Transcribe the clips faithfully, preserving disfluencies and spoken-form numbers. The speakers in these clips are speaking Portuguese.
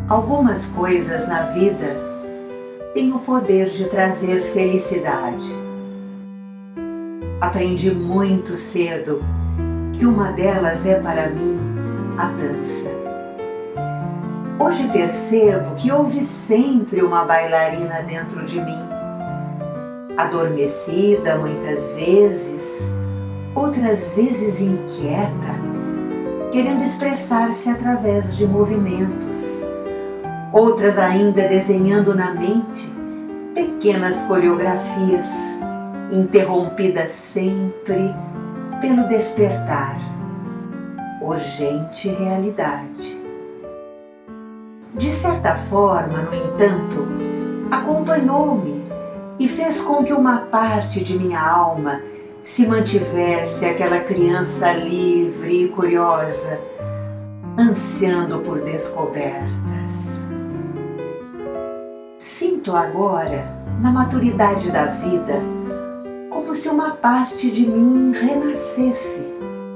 Algumas coisas na vida têm o poder de trazer felicidade. Aprendi muito cedo que uma delas é para mim a dança. Hoje percebo que houve sempre uma bailarina dentro de mim, adormecida muitas vezes, outras vezes inquieta, querendo expressar-se através de movimentos, outras ainda desenhando na mente pequenas coreografias, interrompidas sempre pelo despertar, urgente realidade. De certa forma, no entanto, acompanhou-me e fez com que uma parte de minha alma se mantivesse aquela criança livre e curiosa, ansiando por descobertas. Sinto agora, na maturidade da vida, como se uma parte de mim renascesse.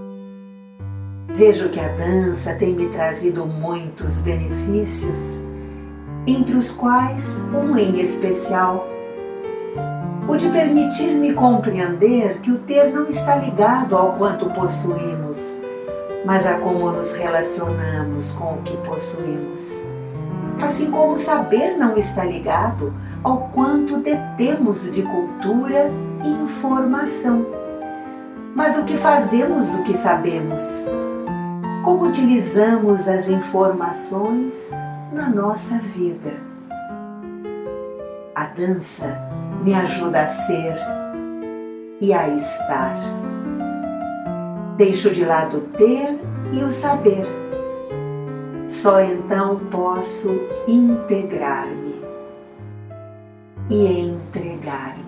Vejo que a dança tem me trazido muitos benefícios, entre os quais um em especial, o de permitir-me compreender que o ter não está ligado ao quanto possuímos, mas a como nos relacionamos com o que possuímos. Assim como o saber não está ligado ao quanto detemos de cultura e informação, mas o que fazemos do que sabemos, como utilizamos as informações na nossa vida. A dança me ajuda a ser e a estar. Deixo de lado o ter e o saber. Só então posso integrar-me e entregar-me.